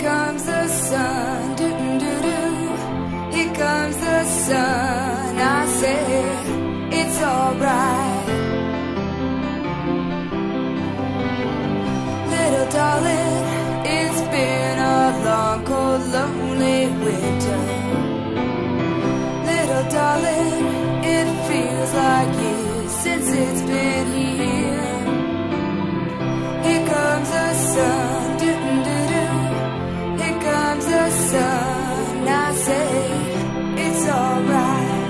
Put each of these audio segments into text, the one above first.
comes the sun, doo-doo-doo. Here comes the sun. I say it's alright. Little darling, it's been a long, cold, lonely winter. Little darling, it feels like years since it's been here. Here comes the sun, doo-doo-doo. Here comes the sun. I say it's alright.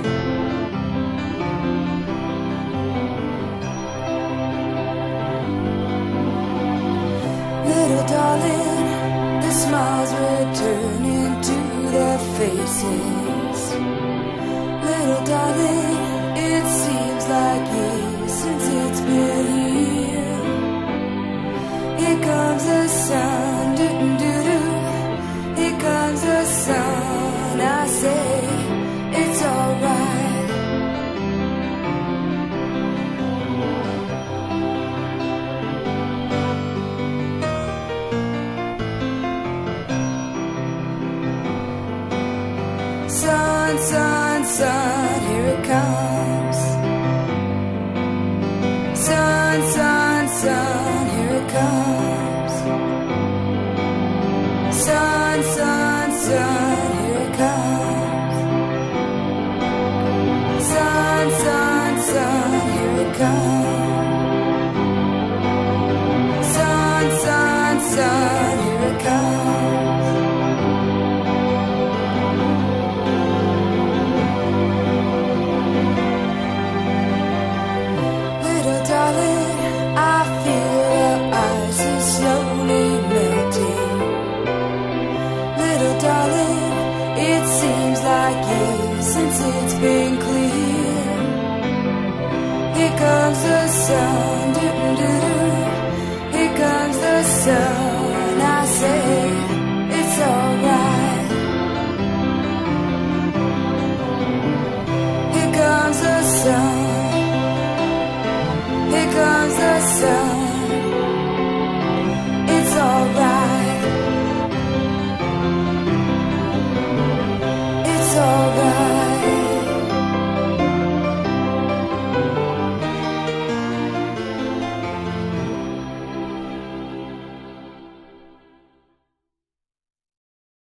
Little darling, the smiles returning to their faces. Little darling, it seems like years since it's been here. Here comes the sun, doo-doo-doo. Here comes the sun. I say it's alright. Sun, sun, sun, here it comes. Sun, sun, sun, here it comes. Sun, sun, sun, here it comes. Sun, sun, sun, here it comes. Sun, sun, sun, here it comes. Little darling, I feel your ice is slowly melting. Little darling, it seems like years since it's been clear. Here comes the sun, doo-doo-doo. Here comes the sun.